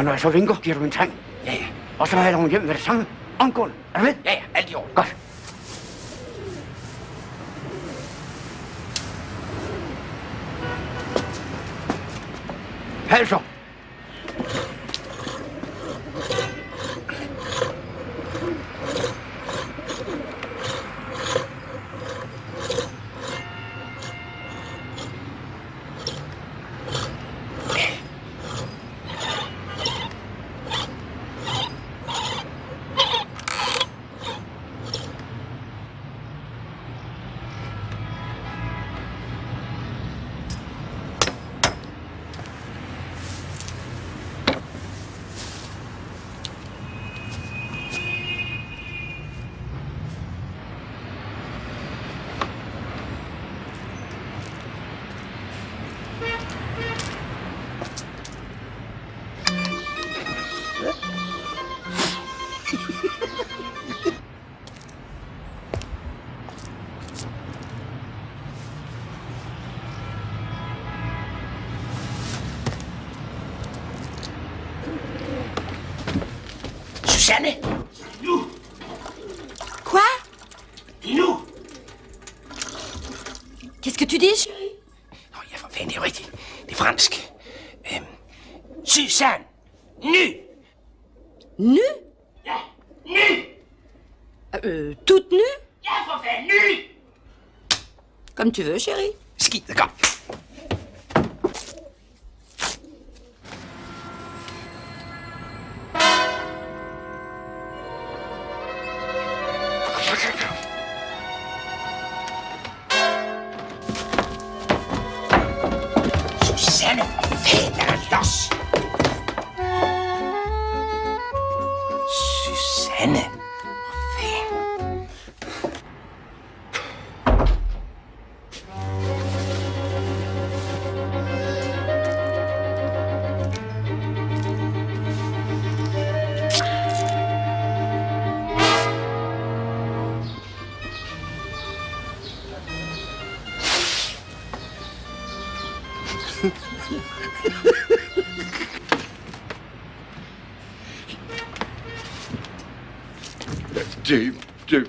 Og når jeg så vinker, giver du en tang. Ja, ja. Og så hælder hun hjem med det samme. Omgående. Er du med? Ja, ja. Alt i orden. Godt. Halser. Susanne! Nu! Quoi? Dis nu! Qu'est-ce que tu dis, chérie? Nå, ja, for fanden, det er jo rigtigt. Det er fransk. Susanne! Nu! Nu? Ja, nu! Toute nue? Ja, for fanden, nu! Comme tu veux, chérie. Skide, kom. Susanne, fanden er der los? Susanne, fanden. Det.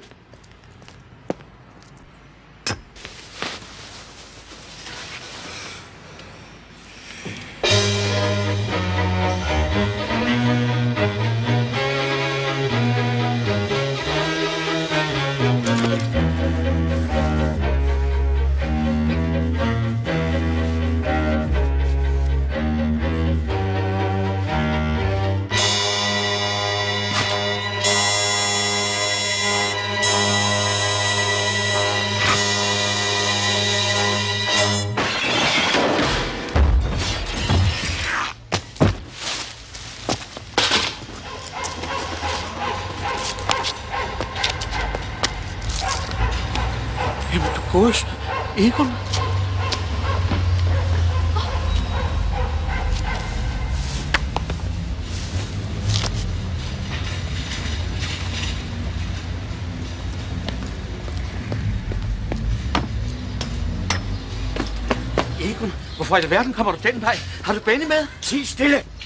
Jamen, du godeste. Egon. Egon, hvorfor i alverden kommer du den vej? Har du Benny med? Ti stille!